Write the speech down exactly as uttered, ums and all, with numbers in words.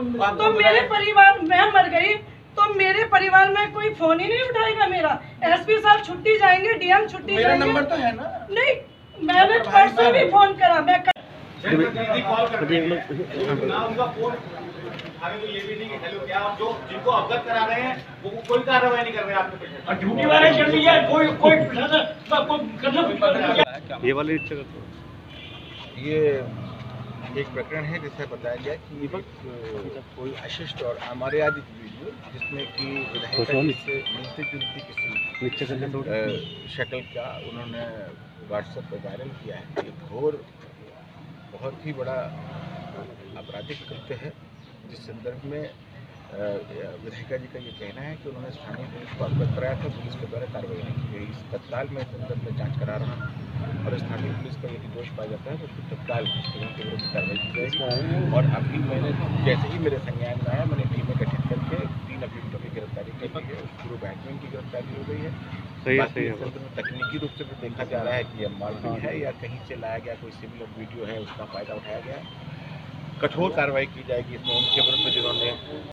तो मेरे परिवार, मैं मर गई तो मेरे परिवार में कोई फोन ही नहीं उठाएगा मेरा। एसपी साहब छुट्टी जाएंगे, डीएम छुट्टी मेरा जाएंगे। नंबर तो है ना? नहीं, मैंने परसों भी फोन करा। मैं कर... तो ये भी नहीं कि हेलो क्या, और जो जिनको अवगत करा रहे हैं वो कोई कार्रवाई नहीं कर रहे आपके पेशेंट और ड्यूटी वाले कर दिया, कोई कोई प्रशासन ये वाले ये एक प्रकरण है जिससे बताया गया कि एक कोई अशिष्ट और अमर्यादित वीडियो जिसमें कि विधायक से मिलती जुलती किसी शक्ल का उन्होंने व्हाट्सएप पर वायरल किया है। ये घोर बहुत ही बड़ा आपराधिक कृत्य है, जिस संदर्भ में विधायिका जी का ये कहना है कि उन्होंने स्थानीय पुलिस को अवगत कराया था, पुलिस के द्वारा कार्रवाई नहीं की गई। इस तत्काल में संदर्भ में जांच करा रहा हूँ और स्थानीय पुलिस का यदि दोष पाया जाता है तो फिर तत्काल के विरुद्ध कार्रवाई की जाएगी। और अभी मैंने जैसे ही मेरे संज्ञान में आया, मैंने टीमें गठित करके तीन अभियुक्तों की गिरफ्तारी की है। पूर्व बैटमैन की गिरफ्तारी हो गई है। बाकी इस संदर्भ में तकनीकी रूप से भी देखा जा रहा है कि यह मालूम है या कहीं से लाया गया कोई सिमिलर वीडियो है, उसका फायदा उठाया गया। कठोर कार्रवाई की जाएगी इसमें उनके विरुद्ध जिन्होंने